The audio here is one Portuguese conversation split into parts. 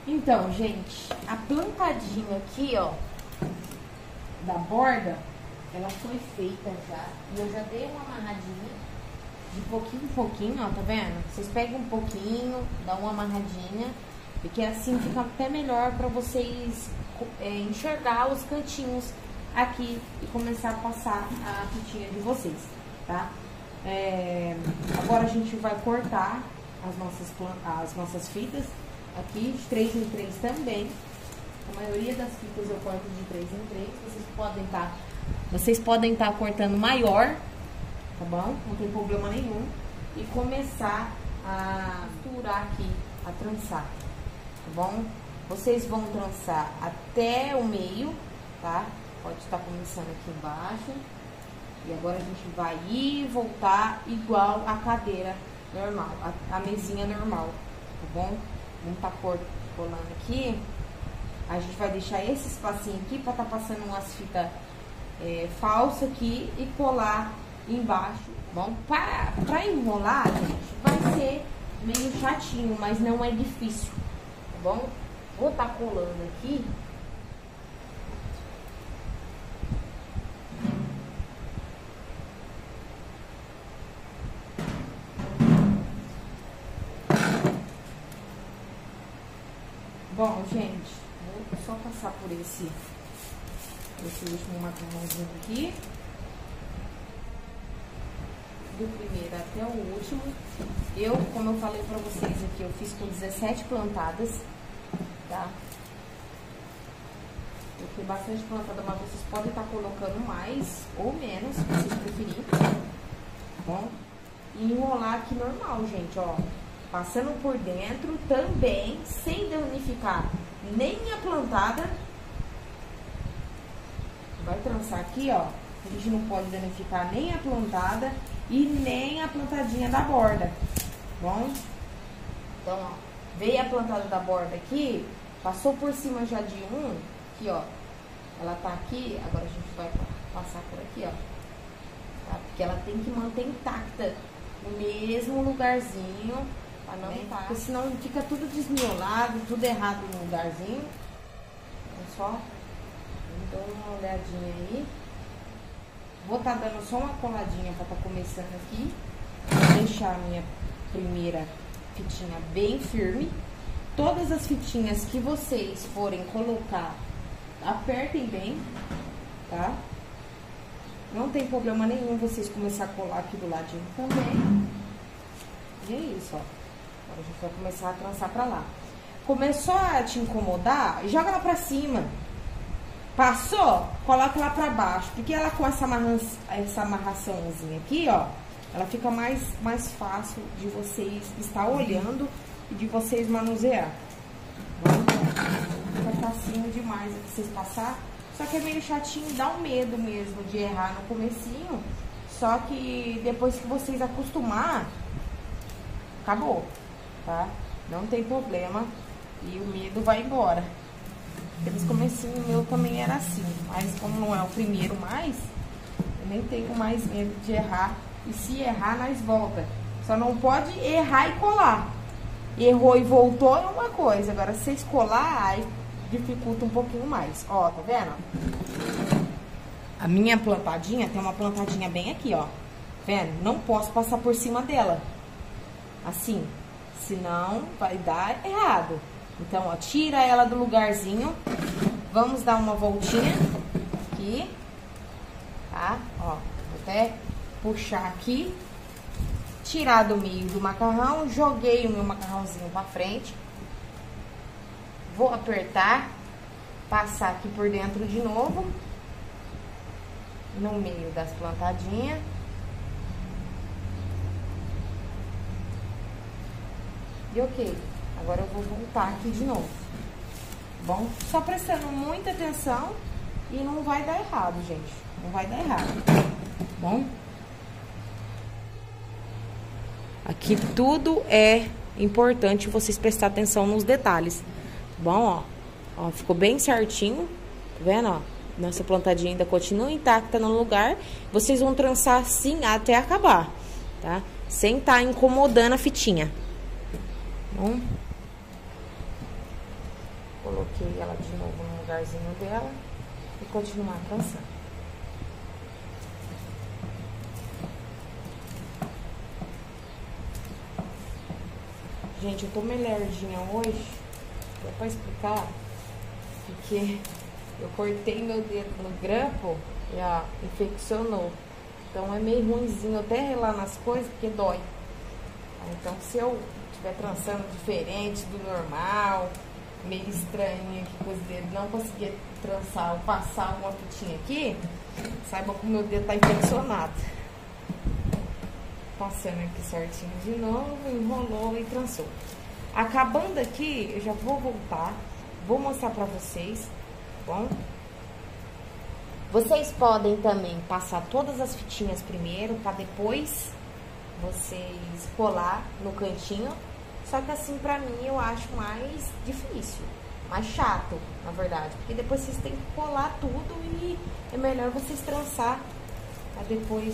Então, gente, a plantadinha aqui, ó, da borda, ela foi feita já. E eu já dei uma amarradinha de pouquinho em pouquinho, ó, tá vendo? Vocês pegam um pouquinho, dá uma amarradinha, porque assim fica até melhor pra vocês enxergar os cantinhos aqui e começar a passar a fitinha de vocês, tá? Agora a gente vai cortar as nossas fitas aqui, de 3 em 3 também. A maioria das fitas eu corto de 3 em 3. Vocês podem estar cortando maior, tá bom? Não tem problema nenhum. E começar a costurar aqui, a trançar, tá bom? Vocês vão trançar até o meio, tá? Pode estar começando aqui embaixo. E agora a gente vai ir e voltar igual a cadeira normal, a mesinha normal, tá bom? Vamos estar colando aqui. A gente vai deixar esse espacinho aqui pra estar passando umas fitas falsas aqui e colar embaixo. Bom, pra enrolar, gente, vai ser meio chatinho, mas não é difícil, tá bom? Vou estar colando aqui. Bom, gente, vou só passar por esse último macarrãozinho aqui. Do primeiro até o último. Como eu falei pra vocês aqui, eu fiz com 17 plantadas, tá? Eu fiz bastante plantada, mas vocês podem estar colocando mais ou menos, se vocês preferirem, tá bom? E enrolar aqui normal, gente, ó. Passando por dentro também, sem danificar nem a plantada. Vai trançar aqui, ó. A gente não pode danificar nem a plantada e nem a plantadinha da borda, bom? Então, ó, veio a plantada da borda aqui, passou por cima já de aqui, ó. Ela tá aqui, agora a gente vai passar por aqui, ó. Tá? Porque ela tem que manter intacta no mesmo lugarzinho. Não, tá? Porque senão fica tudo desmiolado, tudo errado no lugarzinho. Então, só dou uma olhadinha aí. Vou estar dando só uma coladinha pra estar começando aqui. Vou deixar a minha primeira fitinha bem firme. Todas as fitinhas que vocês forem colocar, apertem bem, tá? Não tem problema nenhum vocês começar a colar aqui do ladinho também. E é isso, ó. Agora a gente vai começar a trançar pra lá. Começou a te incomodar, joga lá pra cima. Passou, coloca lá pra baixo. Porque ela com essa amarraçãozinha aqui, ó, ela fica mais fácil de vocês estar olhando e de vocês manusear. Fica facinho demais aqui vocês passar. Só que é meio chatinho, dá um medo mesmo de errar no comecinho. Só que depois que vocês acostumar, acabou, tá? Não tem problema e o medo vai embora. Aqueles comecinho meu também era assim, mas como não é o primeiro mais, eu nem tenho mais medo de errar. E se errar, nós volta. Só não pode errar e colar. Errou e voltou é uma coisa, agora se vocês colar, aí dificulta um pouquinho mais. Ó, tá vendo? A minha plantadinha, tem uma plantadinha bem aqui, ó. Vendo? Não posso passar por cima dela. Assim, senão vai dar errado. Então, ó, tira ela do lugarzinho. Vamos dar uma voltinha aqui, tá? Ó, vou até puxar aqui. Tirar do meio do macarrão. Joguei o meu macarrãozinho pra frente. Vou apertar. Passar aqui por dentro de novo. No meio das plantadinhas. E ok. Agora eu vou voltar aqui de novo, bom? Só prestando muita atenção e não vai dar errado, gente. Não vai dar errado, bom? Aqui tudo é importante vocês prestar atenção nos detalhes, bom? Ó, ficou bem certinho, tá vendo, ó? Nossa plantadinha ainda continua intacta no lugar. Vocês vão trançar assim até acabar, tá? Sem estar incomodando a fitinha, bom? Coloquei ela de novo no lugarzinho dela e continuar trançando. Gente, eu tô meio lerdinha hoje, só pra explicar, porque eu cortei meu dedo no grampo e ó, infeccionou. Então é meio ruimzinho até relar nas coisas, porque dói. Então se eu estiver trançando diferente do normal, meio estranho aqui com os dedos, não conseguir trançar ou passar uma fitinha aqui, saiba que o meu dedo tá infeccionado. Passando aqui certinho de novo, enrolou e trançou. Acabando aqui, eu já vou voltar, vou mostrar pra vocês, tá bom? Vocês podem também passar todas as fitinhas primeiro, pra depois vocês colar no cantinho. Só que assim, pra mim, eu acho mais difícil, mais chato, na verdade. Porque depois vocês têm que colar tudo e é melhor vocês trançar pra depois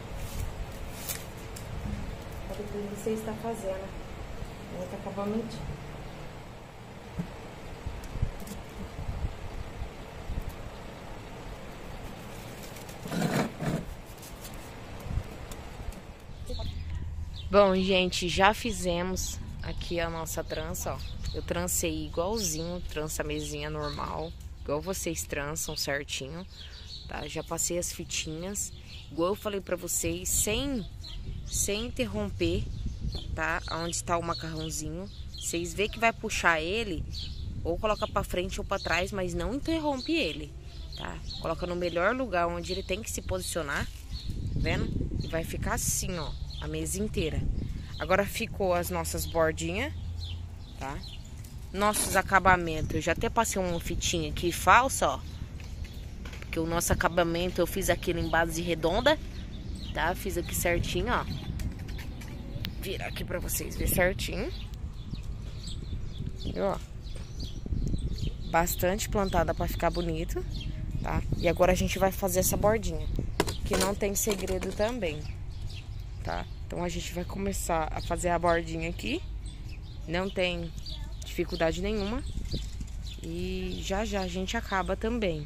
você está fazendo outro acabamento. Bom, gente, já fizemos aqui a nossa trança, ó. Eu trancei igualzinho, trança mesinha normal, igual vocês trançam certinho, tá? Já passei as fitinhas, igual eu falei pra vocês, sem interromper, tá? Onde está o macarrãozinho. Vocês vê que vai puxar ele, ou coloca pra frente ou pra trás, mas não interrompe ele, tá? Coloca no melhor lugar onde ele tem que se posicionar, tá vendo? E vai ficar assim, ó, a mesa inteira. Agora ficou as nossas bordinhas, tá? Nossos acabamentos, eu já até passei uma fitinha aqui falsa, ó. Porque o nosso acabamento eu fiz aqui em base redonda, tá? Fiz aqui certinho, ó. Virar aqui pra vocês verem certinho. E, ó. Bastante plantada pra ficar bonito, tá? E agora a gente vai fazer essa bordinha, que não tem segredo também, tá? Então a gente vai começar a fazer a bordinha aqui. Não tem dificuldade nenhuma. E já já a gente acaba também.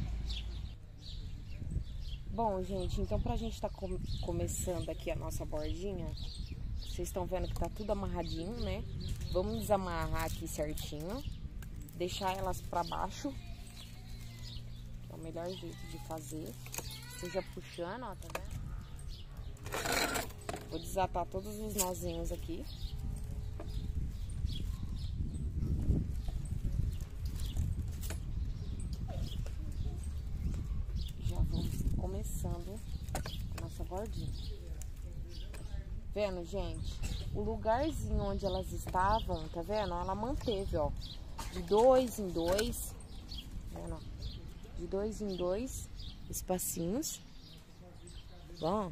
Bom, gente, então pra gente tá começando aqui a nossa bordinha, vocês estão vendo que tá tudo amarradinho, né? Vamos desamarrar aqui certinho, deixar elas pra baixo, que é o melhor jeito de fazer. Seja puxando, ó, tá vendo? Vou desatar todos os nozinhos aqui. Já vamos começando a nossa bordinha. Vendo, gente? O lugarzinho onde elas estavam, tá vendo? Ela manteve, ó, de 2 em 2, vendo? De 2 em 2 espacinhos. Bom,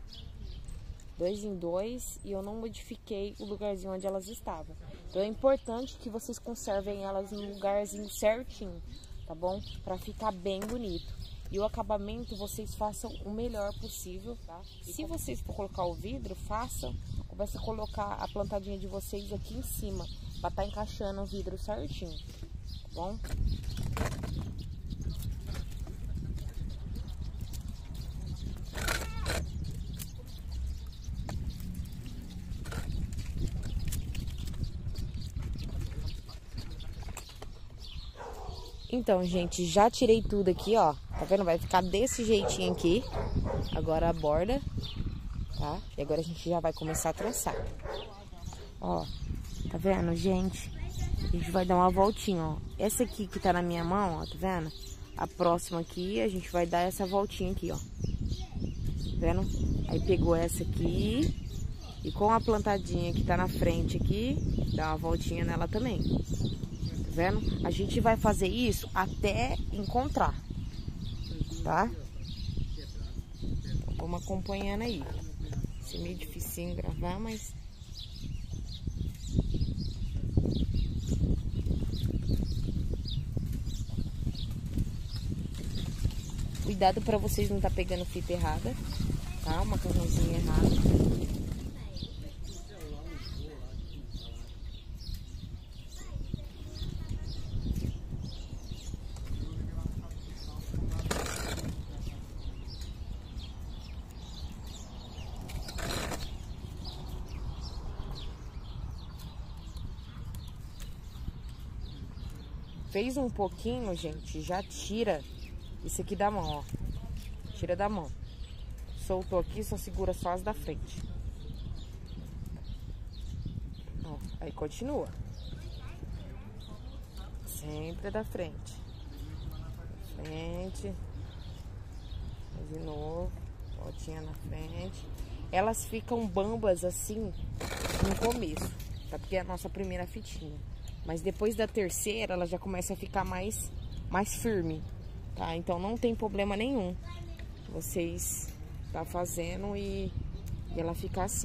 2 em 2, e eu não modifiquei o lugarzinho onde elas estavam. Então é importante que vocês conservem elas no lugarzinho certinho, tá bom? Pra ficar bem bonito. E o acabamento vocês façam o melhor possível, tá? Se vocês for colocar o vidro, façam. Começa a colocar a plantadinha de vocês aqui em cima, pra tá encaixando o vidro certinho, tá bom? Então, gente, já tirei tudo aqui, ó. Tá vendo? Vai ficar desse jeitinho aqui. Agora a borda, tá? E agora a gente já vai começar a trançar. Ó, tá vendo, gente? A gente vai dar uma voltinha, ó. Essa aqui que tá na minha mão, ó, tá vendo? A próxima aqui, a gente vai dar essa voltinha aqui, ó. Tá vendo? Aí pegou essa aqui. E com a plantadinha que tá na frente aqui, dá uma voltinha nela também. Vendo? A gente vai fazer isso até encontrar, tá? Então, vamos acompanhando aí. Isso é meio dificinho gravar, mas... Cuidado pra vocês não tá pegando fita errada, tá? Uma macarrãozinho errado. Fez um pouquinho, gente, já tira isso aqui da mão, ó. Tira da mão. Soltou aqui, só segura só as da frente. Ó, aí continua. Sempre da frente. Frente. De novo. Voltinha na frente. Elas ficam bambas assim no começo, tá? Porque é a nossa primeira fitinha. Mas depois da terceira, ela já começa a ficar mais firme, tá? Então não tem problema nenhum vocês tá fazendo e ela ficar assim.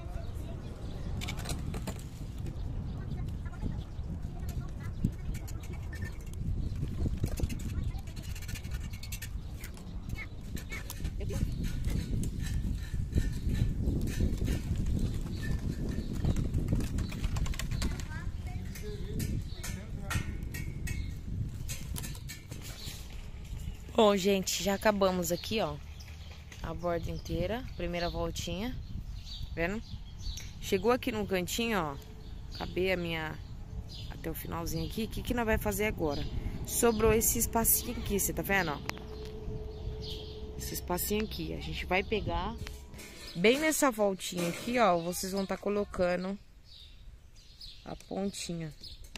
Bom, gente, já acabamos aqui, ó, a borda inteira, primeira voltinha, vendo? Chegou aqui no cantinho, ó, acabei a minha, até o finalzinho aqui. O que nós vai fazer agora? Sobrou esse espacinho aqui, você tá vendo, ó? Esse espacinho aqui, a gente vai pegar, bem nessa voltinha aqui, ó, vocês vão estar colocando a pontinha.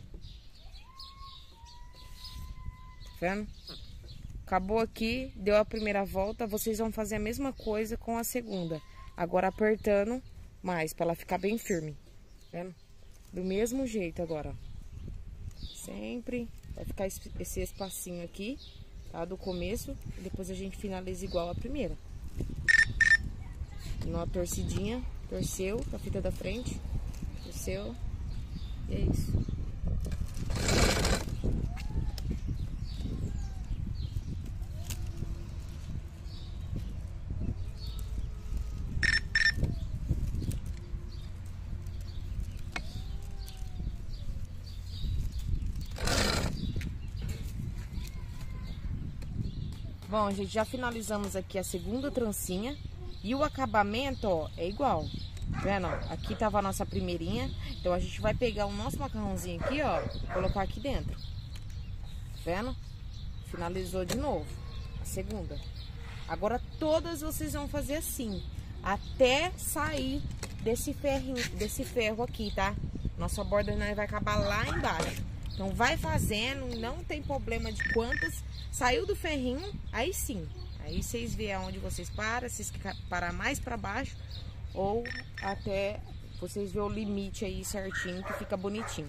Tá vendo? Acabou aqui, deu a primeira volta, vocês vão fazer a mesma coisa com a segunda. Agora apertando mais, pra ela ficar bem firme. Vendo? Do mesmo jeito agora, ó. Sempre vai ficar esse espacinho aqui, tá? Do começo, e depois a gente finaliza igual a primeira. Uma torcidinha, torceu com a fita da frente, torceu, e é isso. Bom, gente, já finalizamos aqui a segunda trancinha. E o acabamento, ó, é igual. Vendo? Aqui tava a nossa primeirinha. Então a gente vai pegar o nosso macarrãozinho aqui, ó, e colocar aqui dentro. Vendo? Finalizou de novo a segunda. Agora todas vocês vão fazer assim, até sair desse ferrinho, desse ferro aqui, tá? Nossa borda vai acabar lá embaixo. Então vai fazendo, não tem problema de quantas. Saiu do ferrinho, aí sim. Aí vocês veem aonde vocês param, se vocês parar mais pra baixo ou até vocês verem o limite aí certinho, que fica bonitinho.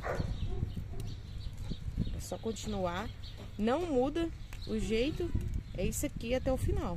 É só continuar, não muda o jeito, é isso aqui até o final.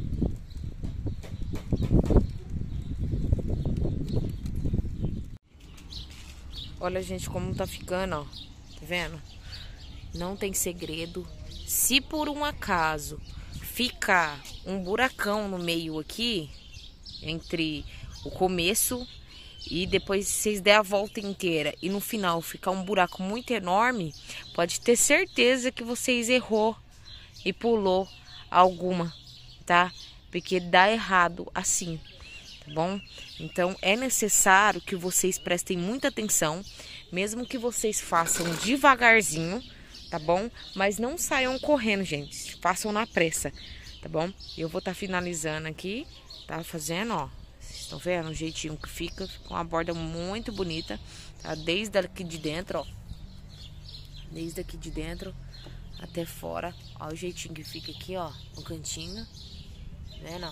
Olha, gente, como tá ficando, ó. Tá vendo? Não tem segredo. Se por um acaso ficar um buracão no meio aqui, entre o começo e depois vocês der a volta inteira e no final ficar um buraco muito enorme, pode ter certeza que vocês errou e pulou alguma, tá? Porque dá errado assim, tá bom? Então é necessário que vocês prestem muita atenção, mesmo que vocês façam devagarzinho, tá bom? Mas não saiam correndo, gente. Façam na pressa, tá bom? Eu vou estar finalizando aqui, tá? Fazendo, ó. Vocês estão vendo o jeitinho que fica? Com uma borda muito bonita, tá? Desde aqui de dentro, ó. Desde aqui de dentro até fora. Ó o jeitinho que fica aqui, ó. No cantinho. Tá vendo, ó?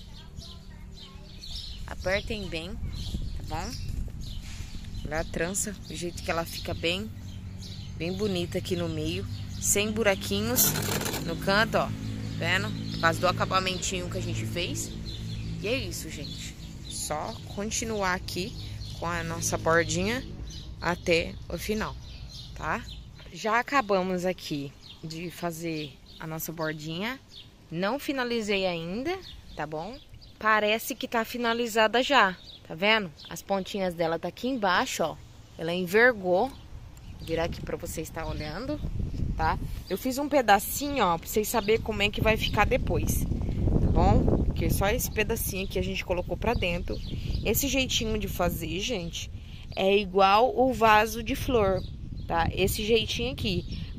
Apertem bem, tá bom? Olha a trança, o jeito que ela fica bem bonita aqui no meio, sem buraquinhos no canto, ó, vendo? Por causa do acabamentinho que a gente fez. E é isso, gente. Só continuar aqui com a nossa bordinha até o final, tá? Já acabamos aqui de fazer a nossa bordinha. Não finalizei ainda, tá bom? Parece que tá finalizada já, tá vendo? As pontinhas dela tá aqui embaixo, ó. Ela envergou. Vou virar aqui pra vocês estar olhando, tá? Eu fiz um pedacinho, ó, pra vocês saberem como é que vai ficar depois, tá bom? Porque só esse pedacinho aqui a gente colocou pra dentro. Esse jeitinho de fazer, gente, é igual o vaso de flor, tá? Esse jeitinho aqui.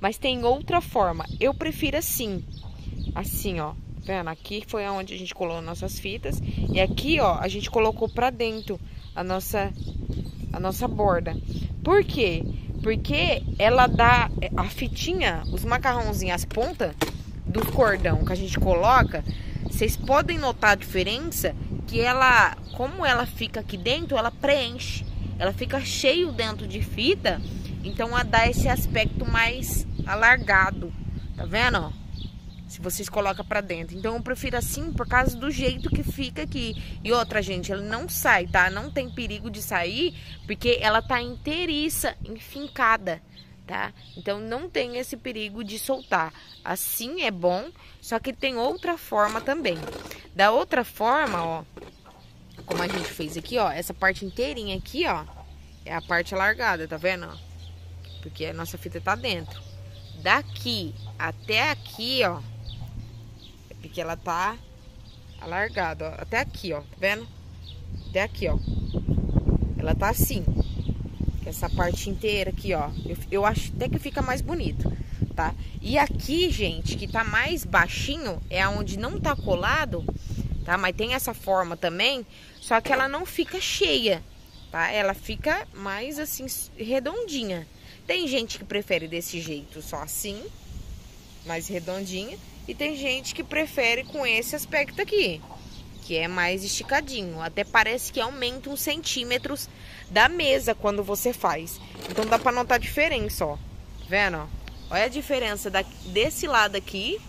Mas tem outra forma. Eu prefiro assim. Assim, ó. Vendo? Aqui foi onde a gente colocou nossas fitas. E aqui, ó, a gente colocou pra dentro a nossa borda. Por quê? Porque ela dá a fitinha, os macarrãozinhos, as pontas do cordão que a gente coloca. Vocês podem notar a diferença que ela, como ela fica aqui dentro, ela preenche. Ela fica cheio dentro de fita. Então ela dá esse aspecto mais alargado. Tá vendo, ó? Se vocês colocam pra dentro. Então eu prefiro assim por causa do jeito que fica aqui. E outra, gente, ela não sai, tá? Não tem perigo de sair, porque ela tá inteiriça, enfincada, tá? Então não tem esse perigo de soltar. Assim é bom, só que tem outra forma também. Da outra forma, ó, como a gente fez aqui, ó, essa parte inteirinha aqui, ó, é a parte alargada, tá vendo, ó? Porque a nossa fita tá dentro. Daqui até aqui, ó, é porque ela tá alargada, ó, até aqui, ó, tá vendo? Até aqui, ó. Ela tá assim. Essa parte inteira aqui, ó, eu acho até que fica mais bonito, tá? E aqui, gente, que tá mais baixinho, é onde não tá colado, tá? Mas tem essa forma também, só que ela não fica cheia, tá? Ela fica mais assim, redondinha. Tem gente que prefere desse jeito, só assim, mais redondinha. E tem gente que prefere com esse aspecto aqui, que é mais esticadinho. Até parece que aumenta uns centímetros da mesa quando você faz. Então dá pra notar a diferença, ó. Tá vendo, ó? Olha a diferença desse lado aqui.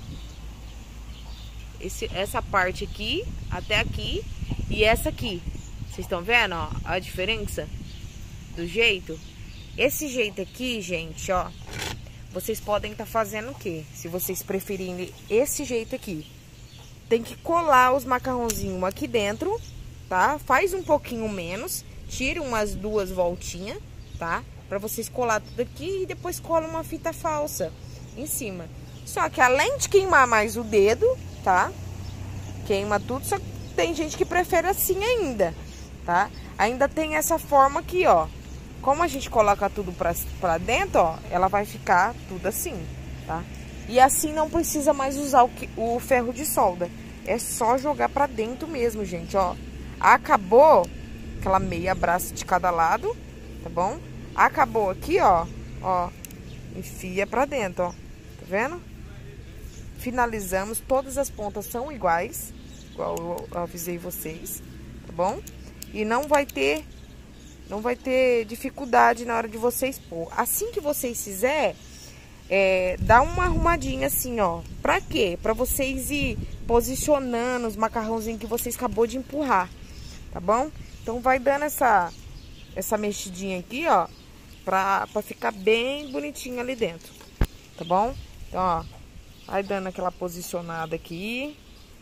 Essa parte aqui, até aqui. E essa aqui. Vocês estão vendo, ó? A diferença do jeito. Esse jeito aqui, gente, ó. Vocês podem estar fazendo o quê? Se vocês preferirem esse jeito aqui. Tem que colar os macarrãozinhos aqui dentro, tá? Faz um pouquinho menos. Tira umas 2 voltinhas, tá? Pra vocês colar tudo aqui e depois cola uma fita falsa em cima. Só que além de queimar mais o dedo, tá? Queima tudo, só que tem gente que prefere assim ainda, tá? Ainda tem essa forma aqui, ó. Como a gente coloca tudo pra dentro, ó, ela vai ficar tudo assim, tá? E assim não precisa mais usar o ferro de solda. É só jogar pra dentro mesmo, gente, ó. Acabou aquela meia braço de cada lado, tá bom? Acabou aqui, ó. Ó, enfia pra dentro, ó. Tá vendo? Finalizamos. Todas as pontas são iguais, igual eu avisei vocês, tá bom? E não vai ter dificuldade na hora de vocês pôr. Assim que vocês fizerem, dá uma arrumadinha assim, ó. Pra quê? Pra vocês ir posicionando os macarrãozinhos que vocês acabou de empurrar, tá bom? Então vai dando essa mexidinha aqui, ó, pra ficar bem bonitinho ali dentro, tá bom? Então, ó, vai dando aquela posicionada aqui,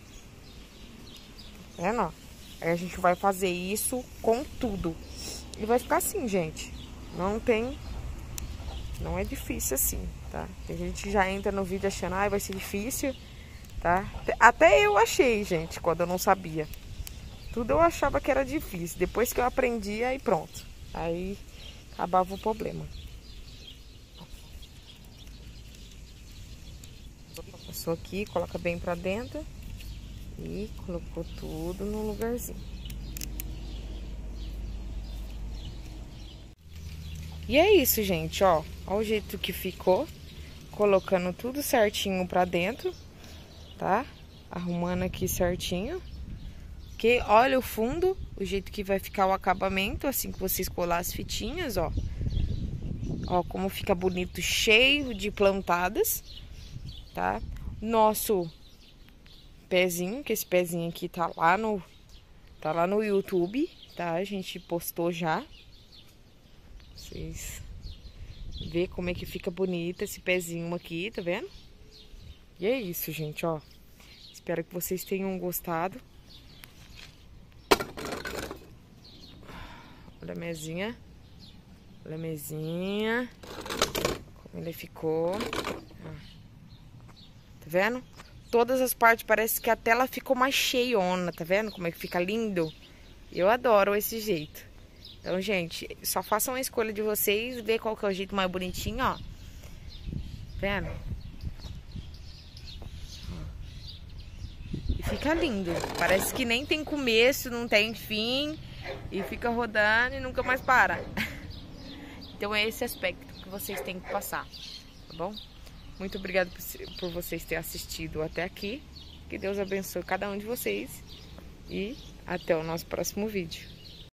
tá vendo, ó? Aí a gente vai fazer isso com tudo. E vai ficar assim, gente. Não é difícil assim, tá? Tem gente que já entra no vídeo achando, vai ser difícil, tá? Até eu achei, gente, quando eu não sabia. Tudo eu achava que era difícil. Depois que eu aprendi, aí pronto. Aí acabava o problema. Passou aqui, coloca bem pra dentro. E colocou tudo no lugarzinho. E é isso, gente, ó. Ó o jeito que ficou. Colocando tudo certinho pra dentro, tá? Arrumando aqui certinho. Que olha o fundo, o jeito que vai ficar o acabamento, assim que vocês colar as fitinhas, ó. Ó como fica bonito, cheio de plantadas, tá? Nosso pezinho, que esse pezinho aqui tá lá no YouTube, tá? A gente postou já. Vocês vê como é que fica bonito esse pezinho aqui, tá vendo? E é isso, gente, ó. Espero que vocês tenham gostado. Olha a mesinha. Olha a mesinha. Como ele ficou. Tá vendo? Todas as partes, parece que a tela ficou mais cheiona, tá vendo? Como é que fica lindo? Eu adoro esse jeito. Então, gente, só façam a escolha de vocês, ver qual que é o jeito mais bonitinho, ó. vendo? E fica lindo. Parece que nem tem começo, não tem fim. E fica rodando e nunca mais para. Então é esse aspecto que vocês têm que passar, tá bom? Muito obrigada por vocês terem assistido até aqui. Que Deus abençoe cada um de vocês. E até o nosso próximo vídeo.